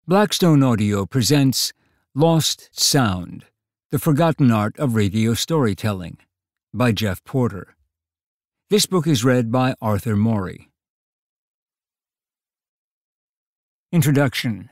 Blackstone Audio presents Lost Sound, The Forgotten Art of Radio Storytelling by Jeff Porter. This book is read by Arthur Morey. Introduction.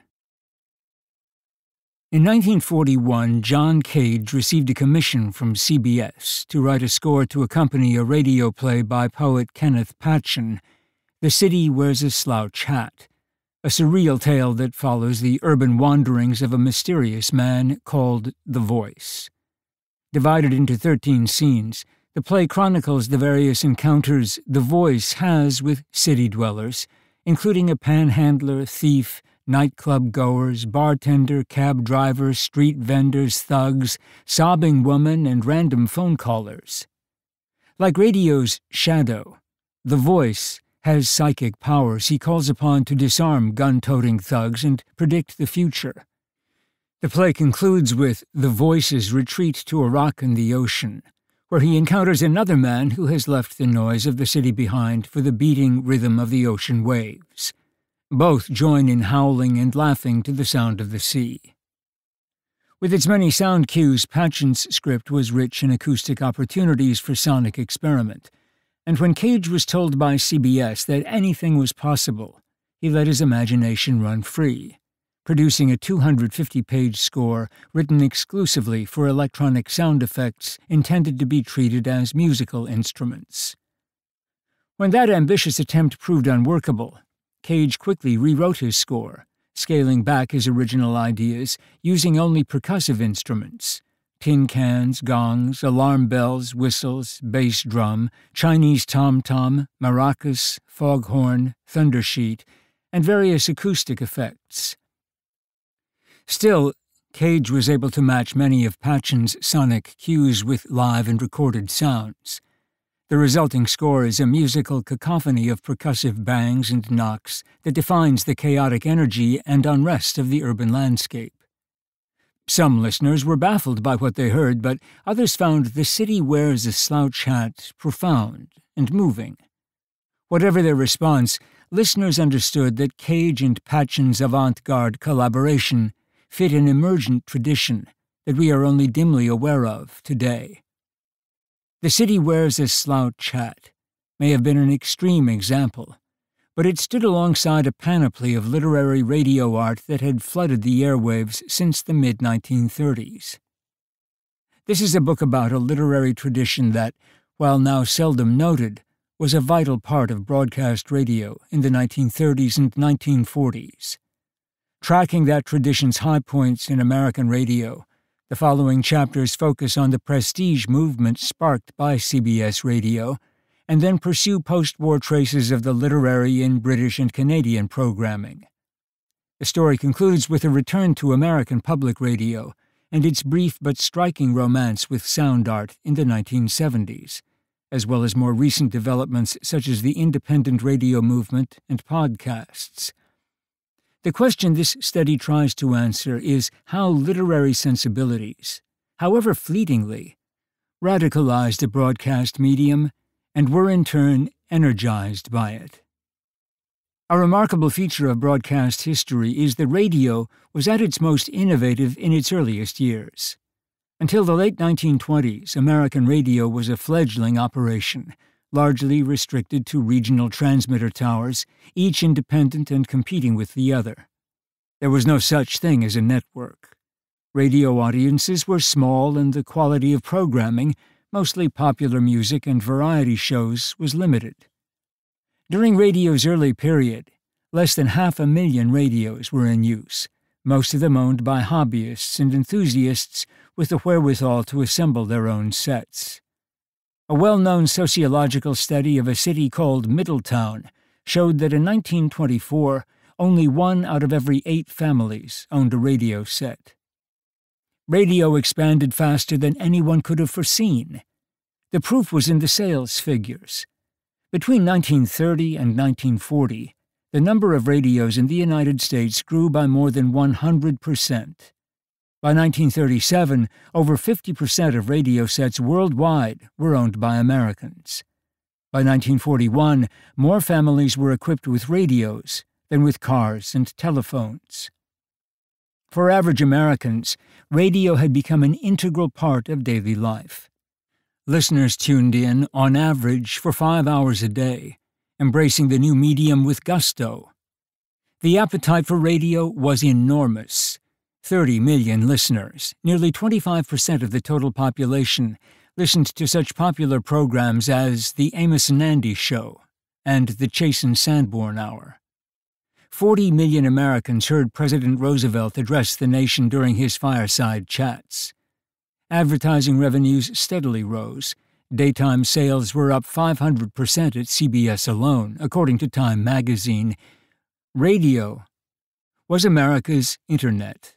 In 1941, John Cage received a commission from CBS to write a score to accompany a radio play by poet Kenneth Patchen, The City Wears a Slouch Hat, a surreal tale that follows the urban wanderings of a mysterious man called The Voice. Divided into 13 scenes, the play chronicles the various encounters The Voice has with city dwellers, including a panhandler, thief, nightclub goers, bartender, cab drivers, street vendors, thugs, sobbing women, and random phone callers. Like radio's shadow, The Voice has psychic powers he calls upon to disarm gun-toting thugs and predict the future. The play concludes with The Voice's retreat to a rock in the ocean, where he encounters another man who has left the noise of the city behind for the beating rhythm of the ocean waves. Both join in howling and laughing to the sound of the sea. With its many sound cues, Patchen's script was rich in acoustic opportunities for sonic experiment, and when Cage was told by CBS that anything was possible, he let his imagination run free, producing a 250-page score written exclusively for electronic sound effects intended to be treated as musical instruments. When that ambitious attempt proved unworkable, Cage quickly rewrote his score, scaling back his original ideas using only percussive instruments: tin cans, gongs, alarm bells, whistles, bass drum, Chinese tom-tom, maracas, foghorn, thundersheet, and various acoustic effects. Still, Cage was able to match many of Patchen's sonic cues with live and recorded sounds. The resulting score is a musical cacophony of percussive bangs and knocks that defines the chaotic energy and unrest of the urban landscape. Some listeners were baffled by what they heard, but others found The City Wears a Slouch Hat profound and moving. Whatever their response, listeners understood that Cage and Patchen's avant-garde collaboration fit an emergent tradition that we are only dimly aware of today. The City Wears a Slouch Hat may have been an extreme example, but it stood alongside a panoply of literary radio art that had flooded the airwaves since the mid-1930s. This is a book about a literary tradition that, while now seldom noted, was a vital part of broadcast radio in the 1930s and 1940s. Tracking that tradition's high points in American radio, the following chapters focus on the prestige movement sparked by CBS Radio, and then pursue post-war traces of the literary in British and Canadian programming. The story concludes with a return to American public radio and its brief but striking romance with sound art in the 1970s, as well as more recent developments such as the independent radio movement and podcasts. The question this study tries to answer is how literary sensibilities, however fleetingly, radicalized a broadcast medium and were in turn energized by it. A remarkable feature of broadcast history is that radio was at its most innovative in its earliest years. Until the late 1920s, American radio was a fledgling operation, largely restricted to regional transmitter towers, each independent and competing with the other. There was no such thing as a network. Radio audiences were small, and the quality of programming, mostly popular music and variety shows, was limited. During radio's early period, less than 500,000 radios were in use, most of them owned by hobbyists and enthusiasts with the wherewithal to assemble their own sets. A well-known sociological study of a city called Middletown showed that in 1924, only 1 out of every 8 families owned a radio set. Radio expanded faster than anyone could have foreseen. The proof was in the sales figures. Between 1930 and 1940, the number of radios in the United States grew by more than 100%. By 1937, over 50% of radio sets worldwide were owned by Americans. By 1941, more families were equipped with radios than with cars and telephones. For average Americans, radio had become an integral part of daily life. Listeners tuned in, on average, for 5 hours a day, embracing the new medium with gusto. The appetite for radio was enormous. 30 million listeners, nearly 25% of the total population, listened to such popular programs as The Amos and Andy Show and The Chase and Sanborn Hour. 40 million Americans heard President Roosevelt address the nation during his fireside chats. Advertising revenues steadily rose. Daytime sales were up 500% at CBS alone, according to Time magazine. Radio was America's Internet.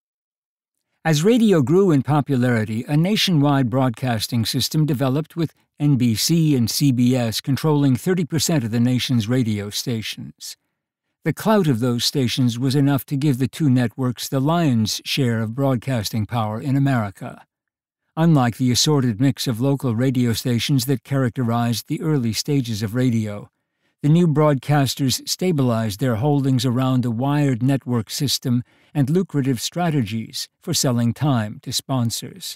As radio grew in popularity, a nationwide broadcasting system developed with NBC and CBS controlling 30% of the nation's radio stations. The clout of those stations was enough to give the two networks the lion's share of broadcasting power in America. Unlike the assorted mix of local radio stations that characterized the early stages of radio, the new broadcasters stabilized their holdings around a wired network system and lucrative strategies for selling time to sponsors.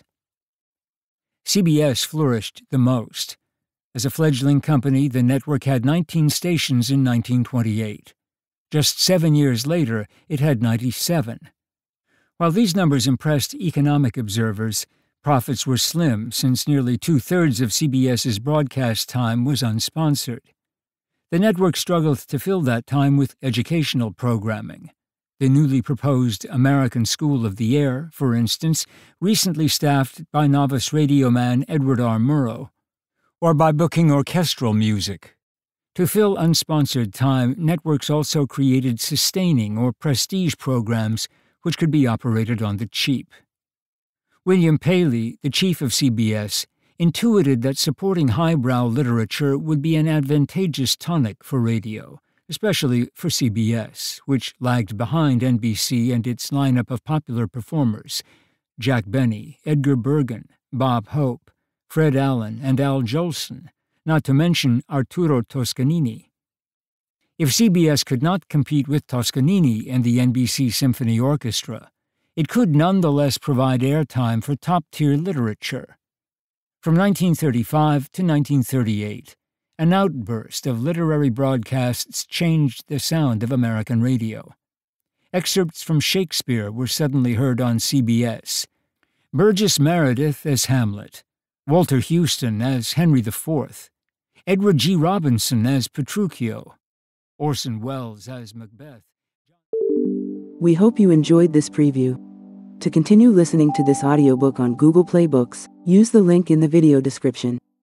CBS flourished the most. As a fledgling company, the network had 19 stations in 1928. Just 7 years later, it had 97. While these numbers impressed economic observers, profits were slim since nearly two-thirds of CBS's broadcast time was unsponsored. The network struggled to fill that time with educational programming. The newly proposed American School of the Air, for instance, recently staffed by novice radio man Edward R. Murrow, or by booking orchestral music. To fill unsponsored time, networks also created sustaining or prestige programs which could be operated on the cheap. William Paley, the chief of CBS, intuited that supporting highbrow literature would be an advantageous tonic for radio, especially for CBS, which lagged behind NBC and its lineup of popular performers, Jack Benny, Edgar Bergen, Bob Hope, Fred Allen, and Al Jolson, not to mention Arturo Toscanini. If CBS could not compete with Toscanini and the NBC Symphony Orchestra, it could nonetheless provide airtime for top-tier literature. From 1935 to 1938, an outburst of literary broadcasts changed the sound of American radio. Excerpts from Shakespeare were suddenly heard on CBS. Burgess Meredith as Hamlet, Walter Houston as Henry IV, Edward G. Robinson as Petruchio, Orson Welles as Macbeth. We hope you enjoyed this preview. To continue listening to this audiobook on Google Play Books, use the link in the video description.